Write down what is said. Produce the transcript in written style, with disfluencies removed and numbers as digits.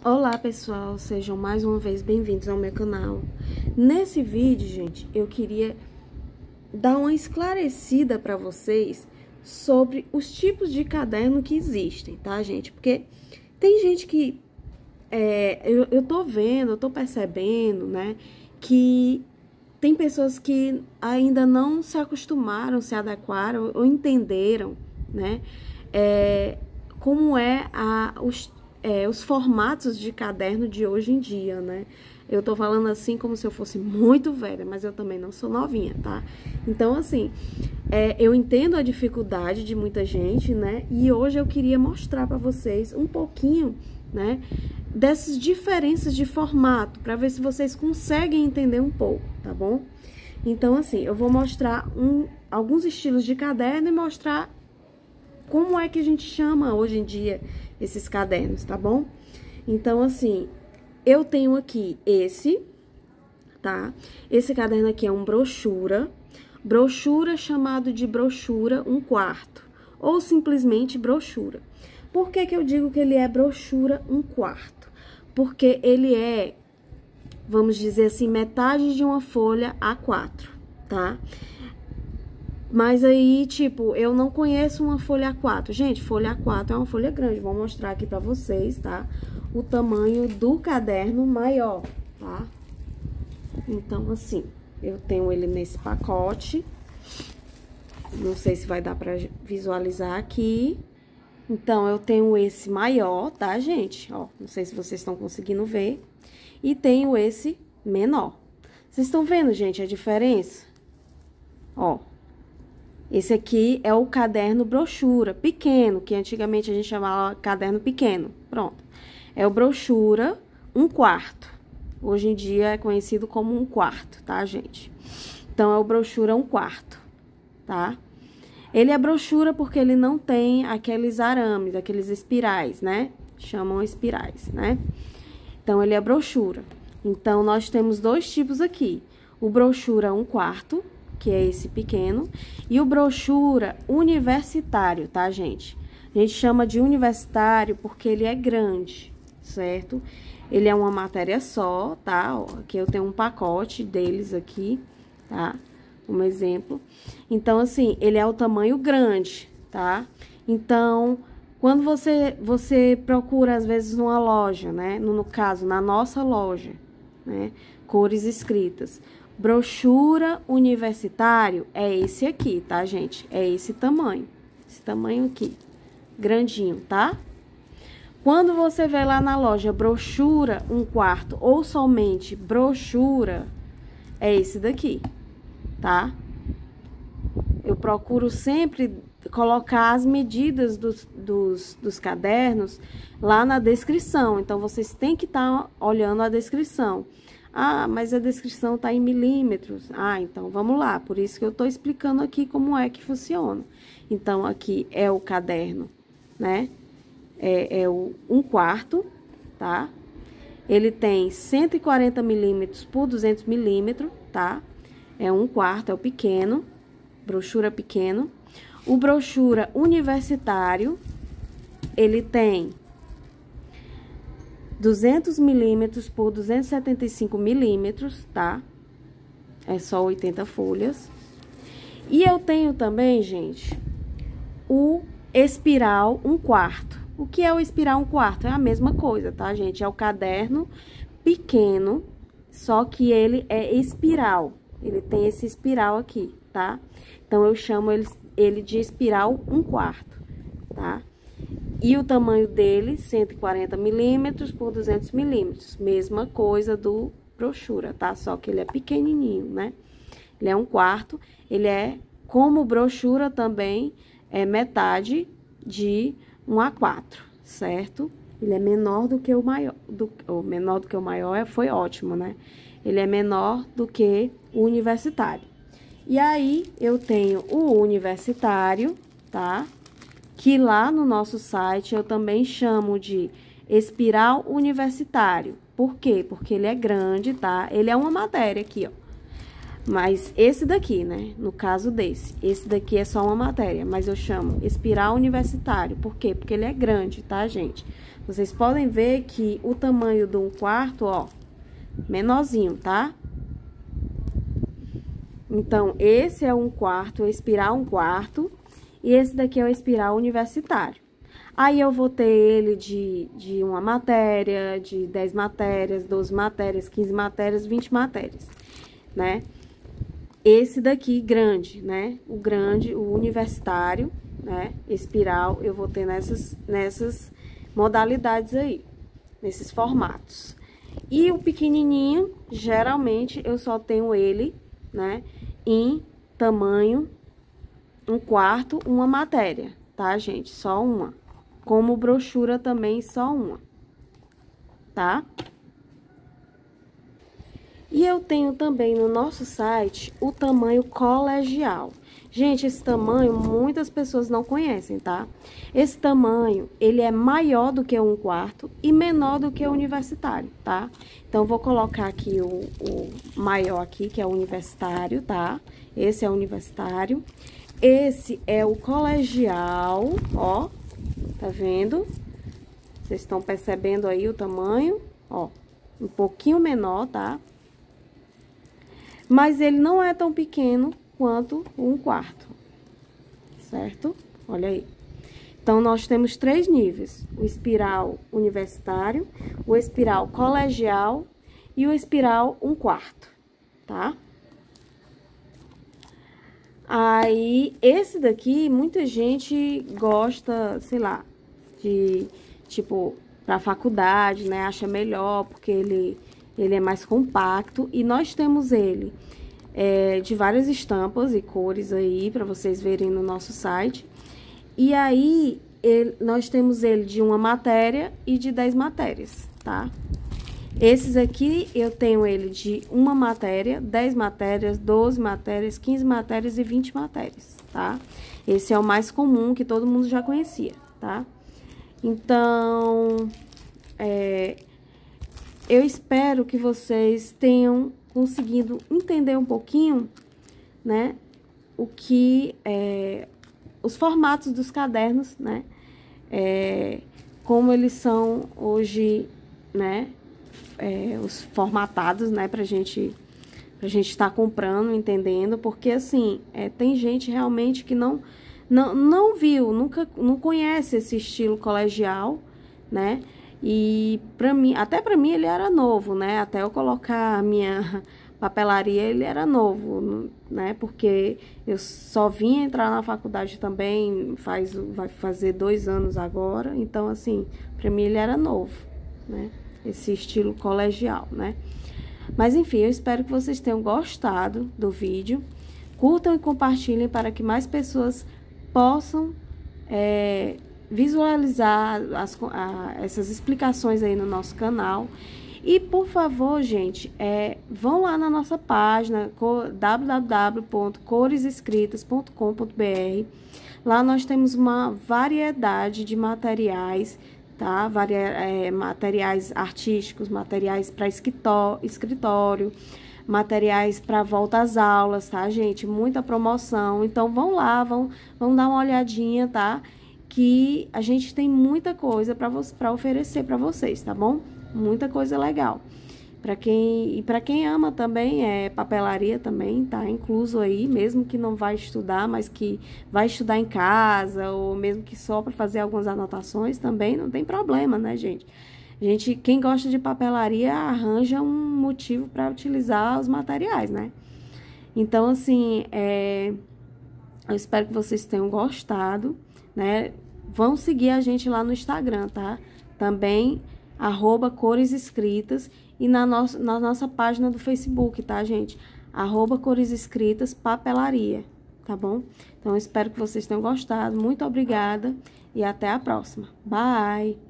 Olá pessoal, sejam mais uma vez bem-vindos ao meu canal. Nesse vídeo, gente, eu queria dar uma esclarecida para vocês sobre os tipos de caderno que existem, tá, gente? Porque tem gente que, eu tô vendo, eu tô percebendo, né, que tem pessoas que ainda não se acostumaram, se adequaram ou entenderam, né, como os formatos de caderno de hoje em dia, né? Eu tô falando assim como se eu fosse muito velha, mas eu também não sou novinha, tá? Então, assim, eu entendo a dificuldade de muita gente, né? E hoje eu queria mostrar pra vocês um pouquinho, né, dessas diferenças de formato, pra ver se vocês conseguem entender um pouco, tá bom? Então, assim, eu vou mostrar alguns estilos de caderno e mostrar como é que a gente chama hoje em dia esses cadernos, tá bom? Então, assim, eu tenho aqui esse, tá? Esse caderno aqui é um brochura. Brochura chamado de brochura 1/4, ou simplesmente brochura. Por que que eu digo que ele é brochura 1/4? Porque ele é, vamos dizer assim, metade de uma folha A4, tá? Mas aí, tipo, eu não conheço uma folha A4. Gente, folha A4 é uma folha grande. Vou mostrar aqui pra vocês, tá? O tamanho do caderno maior, tá? Então, assim, eu tenho ele nesse pacote. Não sei se vai dar pra visualizar aqui. Então, eu tenho esse maior, tá, gente? Ó, não sei se vocês estão conseguindo ver. E tenho esse menor. Vocês estão vendo, gente, a diferença? Ó. Esse aqui é o caderno brochura pequeno, que antigamente a gente chamava caderno pequeno. Pronto. É o brochura 1/4. Hoje em dia é conhecido como 1/4, tá, gente? Então, é o brochura 1/4, tá? Ele é brochura porque ele não tem aqueles arames, aqueles espirais, né? Chamam espirais, né? Então, ele é brochura. Então, nós temos dois tipos aqui. O brochura 1/4, que é esse pequeno, e o brochura universitário, tá, gente? A gente chama de universitário porque ele é grande, certo? Ele é uma matéria só, tá? Ó, aqui eu tenho um pacote deles aqui, tá? Um exemplo. Então, assim, ele é o tamanho grande, tá? Então, quando você procura, às vezes, numa loja, né? No caso, na nossa loja, né? Cores escritas. Brochura universitário é esse aqui, tá, gente? É esse tamanho aqui, grandinho, tá? Quando você vê lá na loja brochura 1/4 ou somente brochura, é esse daqui, tá? Eu procuro sempre colocar as medidas dos cadernos lá na descrição, então vocês têm que estar olhando a descrição. Ah, mas a descrição tá em milímetros. Ah, então vamos lá. Por isso que eu tô explicando aqui como é que funciona. Então, aqui é o caderno, né? É o 1/4, tá? Ele tem 140 milímetros por 200 milímetros, tá? É 1/4, é o pequeno, brochura pequeno. O brochura universitário, ele tem 200 milímetros por 275 milímetros, tá? É só 80 folhas. E eu tenho também, gente, o espiral 1/4. O que é o espiral 1/4? É a mesma coisa, tá, gente? É o caderno pequeno, só que ele é espiral. Ele tem esse espiral aqui, tá? Então, eu chamo ele de espiral 1/4, tá? E o tamanho dele, 140 milímetros por 200 milímetros. Mesma coisa do brochura, tá? Só que ele é pequenininho, né? Ele é 1/4. Ele é, como brochura também, é metade de 1 A4, certo? Ele é menor do que o maior. Menor do que o maior foi ótimo, né? Ele é menor do que o universitário. E aí, eu tenho o universitário, tá? Que lá no nosso site eu também chamo de espiral universitário. Por quê? Porque ele é grande, tá? Ele é uma matéria aqui, ó. Mas esse daqui, né? No caso esse daqui é só uma matéria, mas eu chamo espiral universitário. Por quê? Porque ele é grande, tá, gente? Vocês podem ver que o tamanho do 1/4, ó, menorzinho, tá? Então, esse é 1/4, o espiral 1/4, e esse daqui é o espiral universitário. Aí, eu vou ter ele de uma matéria, de 10 matérias, 12 matérias, 15 matérias, 20 matérias, né? Esse daqui, grande, né? O grande, o universitário, né? Espiral, eu vou ter nessas modalidades aí, nesses formatos. E o pequenininho, geralmente, eu só tenho ele, né? Em tamanho 1/4, uma matéria, tá, gente? Só uma. Como brochura também, só uma, tá? E eu tenho também no nosso site o tamanho colegial. Gente, esse tamanho muitas pessoas não conhecem, tá? Esse tamanho, ele é maior do que o 1/4 e menor do que o universitário, tá? Então, vou colocar aqui o maior aqui, que é o universitário, tá? Esse é o universitário. Esse é o colegial, ó, tá vendo? Vocês estão percebendo aí o tamanho, ó, um pouquinho menor, tá? Mas ele não é tão pequeno quanto o 1/4, certo? Olha aí. Então, nós temos 3 níveis: o espiral universitário, o espiral colegial e o espiral 1/4, tá? Aí, esse daqui, muita gente gosta, sei lá, de, tipo, pra faculdade, né? Acha melhor, porque ele é mais compacto. E nós temos ele de várias estampas e cores aí, pra vocês verem no nosso site. E aí, nós temos ele de uma matéria e de 10 matérias, tá? Esses aqui, eu tenho ele de uma matéria, 10 matérias, 12 matérias, 15 matérias e 20 matérias, tá? Esse é o mais comum, que todo mundo já conhecia, tá? Então, eu espero que vocês tenham conseguido entender um pouquinho, né? O que os formatos dos cadernos, né? Como eles são hoje, né? Os formatados, né, pra gente estar comprando, entendendo, porque assim, tem gente realmente que não viu, não conhece esse estilo colegial, né, e até pra mim ele era novo, né, até eu colocar a minha papelaria ele era novo, né, porque eu só vim entrar na faculdade também vai fazer 2 anos agora, então assim, pra mim ele era novo, né. Esse estilo colegial, né? Mas, enfim, eu espero que vocês tenham gostado do vídeo. Curtam e compartilhem para que mais pessoas possam visualizar essas explicações aí no nosso canal. E, por favor, gente, vão lá na nossa página www.coresescritas.com.br. Lá nós temos uma variedade de materiais, tá? Materiais artísticos, materiais para escritório, materiais para volta às aulas, tá, gente? Muita promoção. Então, vão lá, vão dar uma olhadinha, tá? Que a gente tem muita coisa para oferecer para vocês, tá bom? Muita coisa legal. Para quem ama também, papelaria também, tá incluso aí, mesmo que não vai estudar, mas que vai estudar em casa, ou mesmo que só para fazer algumas anotações também, não tem problema, né, gente? Quem gosta de papelaria arranja um motivo para utilizar os materiais, né? Então, assim, eu espero que vocês tenham gostado, né? Vão seguir a gente lá no Instagram, tá? Também, @coresescritas. E na nossa página do Facebook, tá, gente? @coresescritas papelaria, tá bom? Então, eu espero que vocês tenham gostado. Muito obrigada e até a próxima. Bye!